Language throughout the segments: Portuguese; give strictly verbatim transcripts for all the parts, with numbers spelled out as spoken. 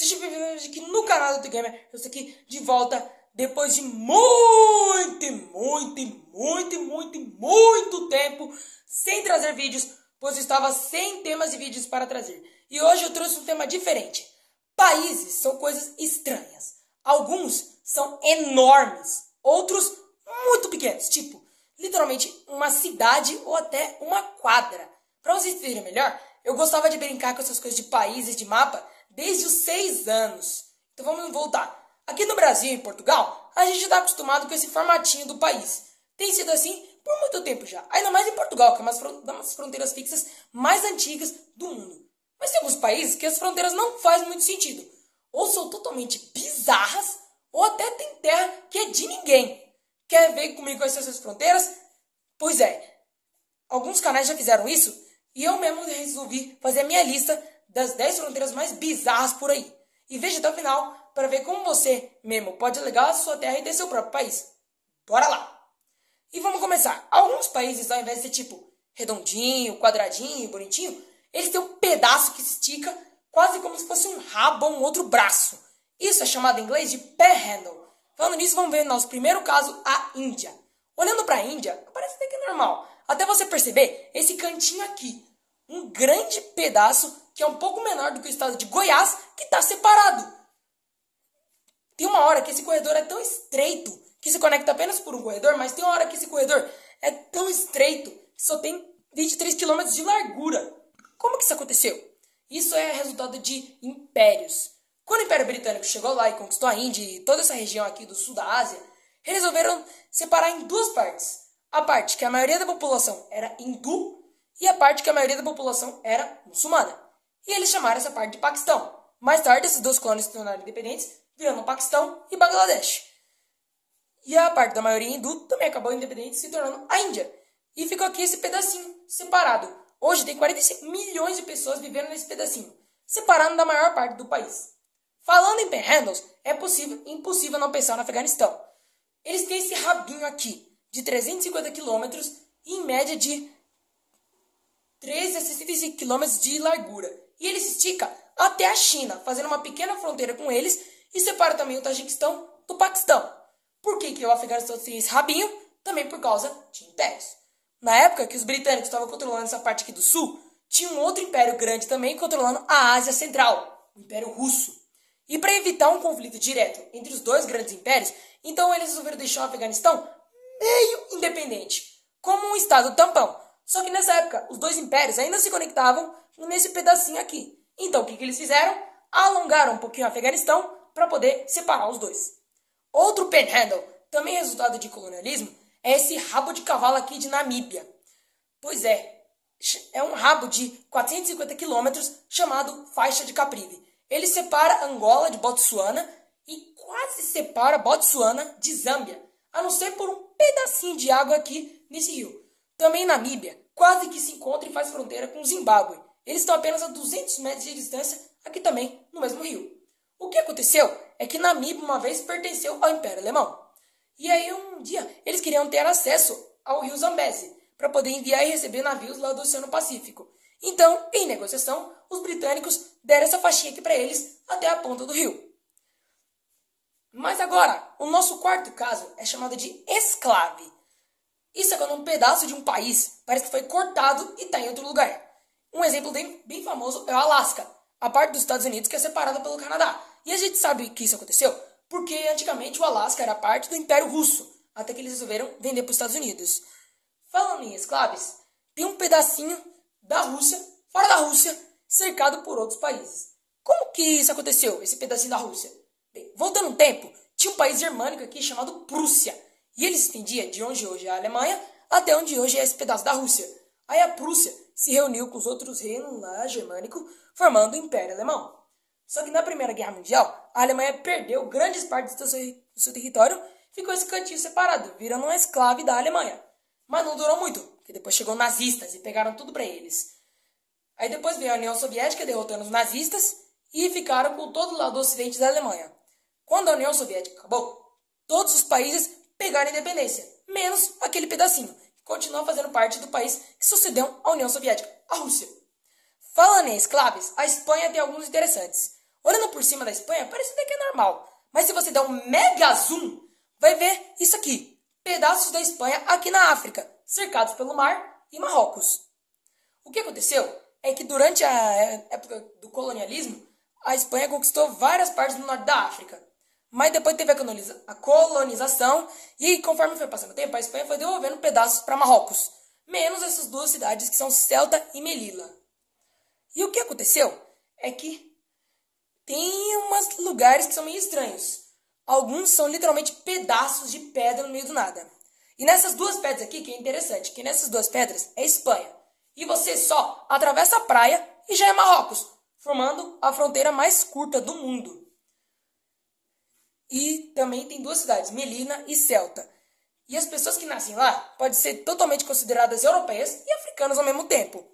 Seja bem-vindo aqui no canal do T Gamer. Eu estou aqui de volta depois de muito, muito, muito, muito, muito tempo sem trazer vídeos, pois eu estava sem temas e vídeos para trazer. E hoje eu trouxe um tema diferente. Países são coisas estranhas. Alguns são enormes, outros muito pequenos, tipo, literalmente uma cidade ou até uma quadra. Para vocês entenderem melhor, eu gostava de brincar com essas coisas de países, de mapa, desde os seis anos. Então vamos voltar. Aqui no Brasil e em Portugal, a gente está acostumado com esse formatinho do país. Tem sido assim por muito tempo já. Ainda mais em Portugal, que é uma das fronteiras fixas mais antigas do mundo. Mas tem alguns países que as fronteiras não fazem muito sentido. Ou são totalmente bizarras, ou até tem terra que é de ninguém. Quer ver comigo quais são essas fronteiras? Pois é, alguns canais já fizeram isso, e eu mesmo resolvi fazer a minha lista das dez fronteiras mais bizarras por aí. E veja até o final para ver como você mesmo pode alegar a sua terra e ter seu próprio país. Bora lá! E vamos começar. Alguns países, ao invés de ser tipo redondinho, quadradinho, bonitinho, eles têm um pedaço que se estica quase como se fosse um rabo ou um outro braço. Isso é chamado em inglês de panhandle. Falando nisso, vamos ver nosso primeiro caso, a Índia. Olhando para a Índia, parece até que é normal. Até você perceber esse cantinho aqui. Um grande pedaço que é um pouco menor do que o estado de Goiás, que está separado. Tem uma hora que esse corredor é tão estreito que se conecta apenas por um corredor, mas tem uma hora que esse corredor é tão estreito que só tem vinte e três quilômetros de largura. Como que isso aconteceu? Isso é resultado de impérios. Quando o Império Britânico chegou lá e conquistou a Índia e toda essa região aqui do sul da Ásia, eles resolveram separar em duas partes. A parte que a maioria da população era hindu e a parte que a maioria da população era muçulmana. E eles chamaram essa parte de Paquistão. Mais tarde, esses dois colônias se tornaram independentes, virando Paquistão e Bangladesh. E a parte da maioria hindu também acabou independente, se tornando a Índia. E ficou aqui esse pedacinho separado. Hoje tem quarenta e cinco milhões de pessoas vivendo nesse pedacinho, separado da maior parte do país. Falando em panhandles, é possível, impossível não pensar no Afeganistão. Eles têm esse rabinho aqui, de trezentos e cinquenta quilômetros e em média de treze a sessenta e cinco quilômetros de largura. E ele se estica até a China, fazendo uma pequena fronteira com eles e separa também o Tajiquistão do Paquistão. Por que, que o Afeganistão tem esse rabinho? Também por causa de impérios. Na época que os britânicos estavam controlando essa parte aqui do sul, tinha um outro império grande também controlando a Ásia Central, o Império Russo. E para evitar um conflito direto entre os dois grandes impérios, então eles resolveram deixar o Afeganistão meio independente, como um estado tampão. Só que nessa época, os dois impérios ainda se conectavam nesse pedacinho aqui. Então, o que, que eles fizeram? Alongaram um pouquinho o Afeganistão para poder separar os dois. Outro panhandle, também resultado de colonialismo, é esse rabo de cavalo aqui de Namíbia. Pois é, é um rabo de quatrocentos e cinquenta quilômetros chamado Faixa de Caprivi. Ele separa Angola de Botsuana e quase separa Botsuana de Zâmbia, a não ser por um pedacinho de água aqui nesse rio. Também Namíbia quase que se encontra e faz fronteira com Zimbábue. Eles estão apenas a duzentos metros de distância, aqui também no mesmo rio. O que aconteceu é que Namíbia uma vez pertenceu ao Império Alemão. E aí um dia eles queriam ter acesso ao rio Zambeze, para poder enviar e receber navios lá do Oceano Pacífico. Então, em negociação, os britânicos deram essa faixinha aqui para eles até a ponta do rio. Mas agora, o nosso quarto caso é chamado de esclave. Isso é quando um pedaço de um país parece que foi cortado e está em outro lugar. Um exemplo bem, bem famoso é o Alasca, a parte dos Estados Unidos que é separada pelo Canadá. E a gente sabe que isso aconteceu porque antigamente o Alasca era parte do Império Russo, até que eles resolveram vender para os Estados Unidos. Falando em escravos, tem um pedacinho da Rússia, fora da Rússia, cercado por outros países. Como que isso aconteceu, esse pedacinho da Rússia? Bem, voltando um tempo, tinha um país germânico aqui chamado Prússia. E ele se estendia de onde hoje é a Alemanha até onde hoje é esse pedaço da Rússia. Aí a Prússia se reuniu com os outros reinos lá germânicos, formando o Império Alemão. Só que na Primeira Guerra Mundial, a Alemanha perdeu grandes partes do seu, do seu território, ficou esse cantinho separado, virando uma escrava da Alemanha. Mas não durou muito, porque depois chegou nazistas e pegaram tudo para eles. Aí depois veio a União Soviética derrotando os nazistas e ficaram com todo o lado ocidente da Alemanha. Quando a União Soviética acabou, todos os países pegaram a independência, menos aquele pedacinho, que continua fazendo parte do país que sucedeu à União Soviética, a Rússia. Falando em escravos, a Espanha tem alguns interessantes. Olhando por cima da Espanha, parece até que é normal. Mas se você der um mega zoom, vai ver isso aqui. Pedaços da Espanha aqui na África, cercados pelo mar e Marrocos. O que aconteceu é que durante a época do colonialismo, a Espanha conquistou várias partes do norte da África. Mas depois teve a colonização e conforme foi passando o tempo, a Espanha foi devolvendo pedaços para Marrocos. Menos essas duas cidades que são Ceuta e Melilla. E o que aconteceu é que tem uns lugares que são meio estranhos. Alguns são literalmente pedaços de pedra no meio do nada. E nessas duas pedras aqui, que é interessante, que nessas duas pedras é Espanha. E você só atravessa a praia e já é Marrocos, formando a fronteira mais curta do mundo. E também tem duas cidades, Melilla e Ceuta. E as pessoas que nascem lá podem ser totalmente consideradas europeias e africanas ao mesmo tempo.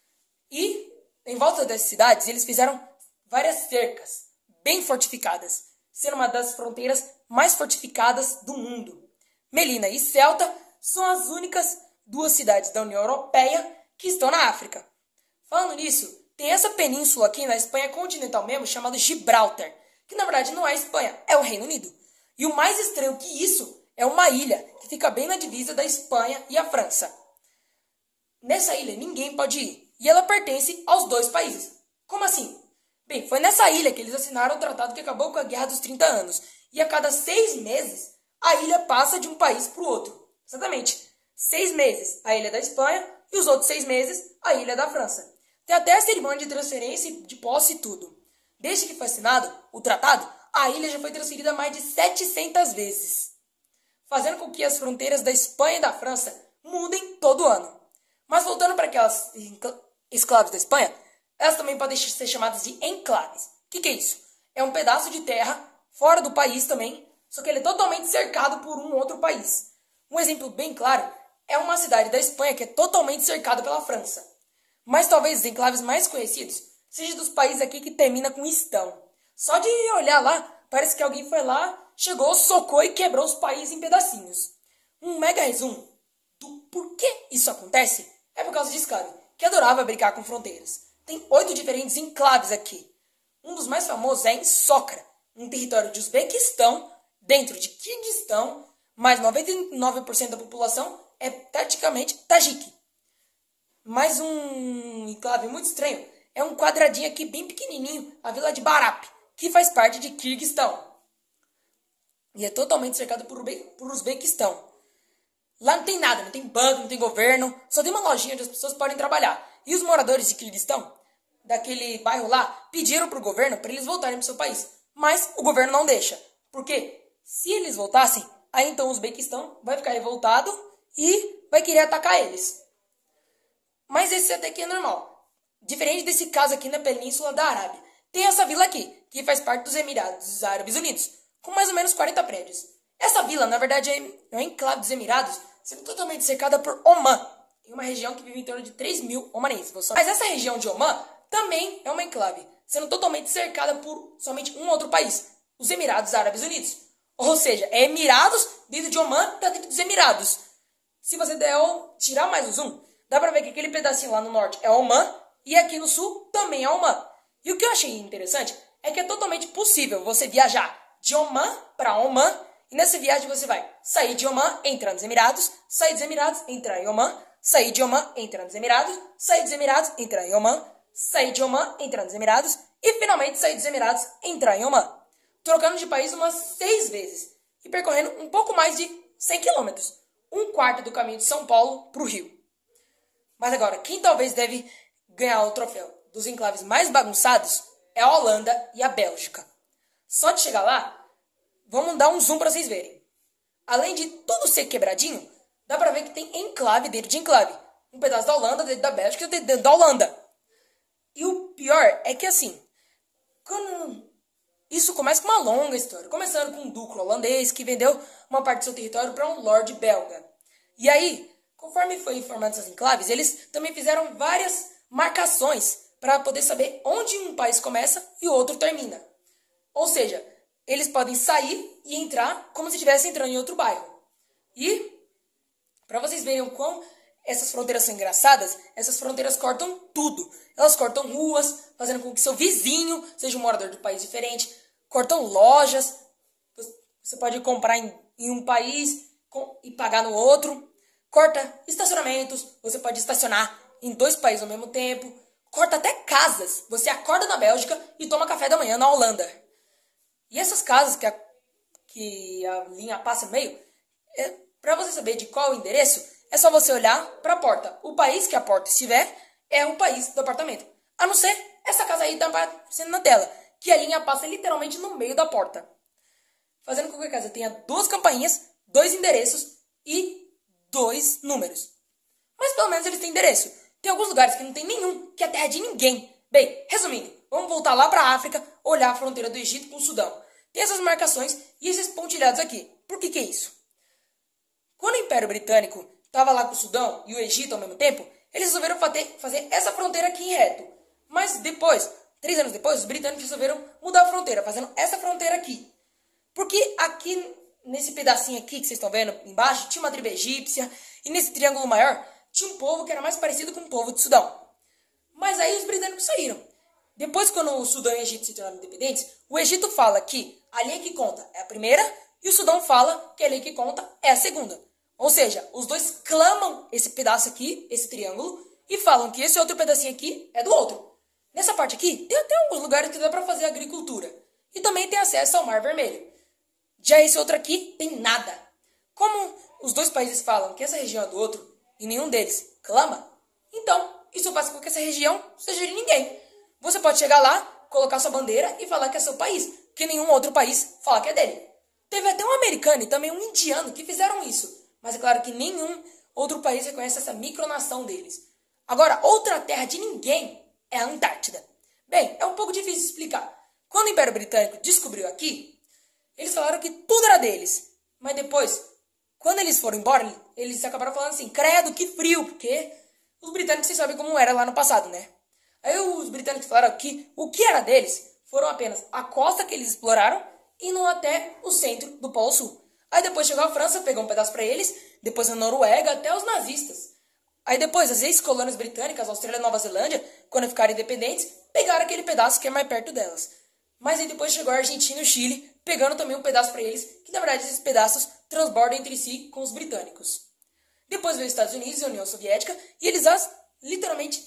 E em volta dessas cidades eles fizeram várias cercas bem fortificadas, sendo uma das fronteiras mais fortificadas do mundo. Melilla e Ceuta são as únicas duas cidades da União Europeia que estão na África. Falando nisso, tem essa península aqui na Espanha continental mesmo, chamada Gibraltar, que na verdade não é a Espanha, é o Reino Unido. E o mais estranho que isso é uma ilha que fica bem na divisa da Espanha e a França. Nessa ilha ninguém pode ir, e ela pertence aos dois países. Como assim? Bem, foi nessa ilha que eles assinaram o tratado que acabou com a Guerra dos trinta anos. E a cada seis meses, a ilha passa de um país para o outro. Exatamente. Seis meses, a ilha da Espanha, e os outros seis meses, a ilha da França. Tem até a cerimônia de transferência de posse e tudo. Desde que foi assinado o tratado, a ilha já foi transferida mais de setecentas vezes, fazendo com que as fronteiras da Espanha e da França mudem todo ano. Mas voltando para aquelas escravas da Espanha, elas também podem ser chamadas de enclaves. O que, que é isso? É um pedaço de terra fora do país também, só que ele é totalmente cercado por um outro país. Um exemplo bem claro é uma cidade da Espanha que é totalmente cercada pela França. Mas talvez os enclaves mais conhecidos sejam dos países aqui que termina com estão. Só de olhar lá, parece que alguém foi lá, chegou, socou e quebrou os países em pedacinhos. Um mega resumo do porquê isso acontece é por causa de escravo, que adorava brincar com fronteiras. Tem oito diferentes enclaves aqui. Um dos mais famosos é em Socra, um território de Uzbequistão, dentro de Quirguistão, mas noventa e nove por cento da população é praticamente tajique. Mais um enclave muito estranho é um quadradinho aqui bem pequenininho, a vila de Barap, que faz parte de Quirguistão. E é totalmente cercado por, por Uzbequistão. Lá não tem nada, não tem banco, não tem governo, só tem uma lojinha onde as pessoas podem trabalhar. E os moradores de Quirguistão, daquele bairro lá, pediram para o governo para eles voltarem para o seu país. Mas o governo não deixa. Porque se eles voltassem, aí então o Uzbequistão vai ficar revoltado e vai querer atacar eles. Mas esse até que é normal. Diferente desse caso aqui na Península da Arábia. Tem essa vila aqui, que faz parte dos Emirados Árabes Unidos, com mais ou menos quarenta prédios. Essa vila, na verdade, é um enclave dos Emirados, sendo totalmente cercada por Omã, em uma região que vive em torno de três mil omanenses. Mas essa região de Omã também é uma enclave, sendo totalmente cercada por somente um outro país, os Emirados Árabes Unidos. Ou seja, é Emirados dentro de Omã, está dentro dos Emirados. Se você der o, tirar mais o zoom, dá pra ver que aquele pedacinho lá no norte é Omã, e aqui no sul também é Omã. E o que eu achei interessante é que é totalmente possível você viajar de Omã para Omã, e nessa viagem você vai sair de Omã, entrar nos Emirados, sair dos Emirados, entrar em Omã, sair de Omã, entrar nos Emirados, sair dos Emirados, entrar em Omã, sair de Omã, entrar nos Emirados, e finalmente sair dos Emirados, entrar em Omã. Trocando de país umas seis vezes, e percorrendo um pouco mais de cem quilômetros, um quarto do caminho de São Paulo para o Rio. Mas agora, quem talvez deve ganhar o troféu dos enclaves mais bagunçados é a Holanda e a Bélgica. Só de chegar lá, vamos dar um zoom para vocês verem. Além de tudo ser quebradinho, dá para ver que tem enclave dentro de enclave. Um pedaço da Holanda dentro da Bélgica e dentro da Holanda. E o pior é que assim, quando isso começa com uma longa história. Começando com um duque holandês que vendeu uma parte do seu território para um lord belga. E aí, conforme foi informado essas enclaves, eles também fizeram várias marcações para poder saber onde um país começa e o outro termina. Ou seja, eles podem sair e entrar como se estivessem entrando em outro bairro. E, para vocês verem o quão essas fronteiras são engraçadas, essas fronteiras cortam tudo. Elas cortam ruas, fazendo com que seu vizinho seja um morador de um país diferente. Cortam lojas. Você pode comprar em, em um país com, e pagar no outro. Corta estacionamentos. Você pode estacionar em dois países ao mesmo tempo. Corta até casas. Você acorda na Bélgica e toma café da manhã na Holanda. E essas casas que a, que a linha passa no meio, é, para você saber de qual é o endereço, é só você olhar para a porta. O país que a porta estiver é o país do apartamento. A não ser essa casa aí que está aparecendo na tela, que a linha passa literalmente no meio da porta. Fazendo com que a casa tenha duas campainhas, dois endereços e dois números. Mas pelo menos eles têm endereço. Tem alguns lugares que não tem nenhum, que é terra de ninguém. Bem, resumindo, vamos voltar lá para a África, olhar a fronteira do Egito com o Sudão. Tem essas marcações e esses pontilhados aqui. Por que que é isso? Quando o Império Britânico estava lá com o Sudão e o Egito ao mesmo tempo, eles resolveram fazer essa fronteira aqui em reto. Mas depois, três anos depois, os britânicos resolveram mudar a fronteira, fazendo essa fronteira aqui. Porque aqui, nesse pedacinho aqui que vocês estão vendo embaixo, tinha uma tribo egípcia, e nesse triângulo maior, tinha um povo que era mais parecido com o povo do Sudão. Mas aí os britânicos saíram. Depois, quando o Sudão e o Egito se tornaram independentes, o Egito fala que a linha que conta é a primeira, e o Sudão fala que a linha que conta é a segunda. Ou seja, os dois clamam esse pedaço aqui, esse triângulo, e falam que esse outro pedacinho aqui é do outro. Nessa parte aqui, tem até alguns lugares que dá para fazer agricultura. E também tem acesso ao Mar Vermelho. Já esse outro aqui tem nada. Como os dois países falam que essa região é do outro, e nenhum deles clama, então isso faz com que essa região seja de ninguém. Você pode chegar lá, colocar sua bandeira e falar que é seu país, porque nenhum outro país fala que é dele. Teve até um americano e também um indiano que fizeram isso. Mas é claro que nenhum outro país reconhece essa micronação deles. Agora, outra terra de ninguém é a Antártida. Bem, é um pouco difícil de explicar. Quando o Império Britânico descobriu aqui, eles falaram que tudo era deles. Mas depois, quando eles foram embora, eles acabaram falando assim, credo, que frio, porque os britânicos, vocês sabem como era lá no passado, né? Aí os britânicos falaram que o que era deles foram apenas a costa que eles exploraram, indo até o centro do Polo Sul. Aí depois chegou a França, pegou um pedaço para eles, depois a Noruega, até os nazistas. Aí depois as ex-colônias britânicas, Austrália e Nova Zelândia, quando ficaram independentes, pegaram aquele pedaço que é mais perto delas. Mas aí depois chegou a Argentina e o Chile, pegando também um pedaço para eles, que na verdade esses pedaços transbordam entre si com os britânicos. Depois veio os Estados Unidos e a União Soviética, e eles as, literalmente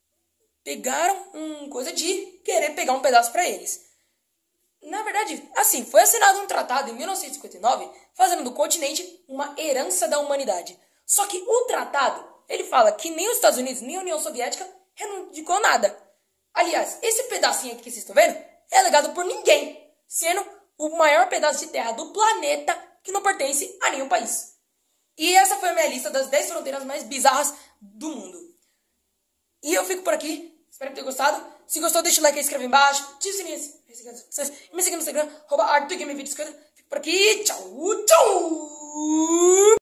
pegaram uma coisa de querer pegar um pedaço para eles. Na verdade, assim, foi assinado um tratado em mil novecentos e cinquenta e nove, fazendo do continente uma herança da humanidade. Só que o tratado, ele fala que nem os Estados Unidos, nem a União Soviética reivindicou nada. Aliás, esse pedacinho aqui que vocês estão vendo é legado por ninguém, sendo o maior pedaço de terra do planeta que não pertence a nenhum país. E essa foi a minha lista das dez fronteiras mais bizarras do mundo. E eu fico por aqui. Espero que tenha gostado. Se gostou, deixa o like e inscreve embaixo. Ative o sininho. E me siga no Instagram, arroba Arthur Game Videos. Fico por aqui. Tchau, tchau.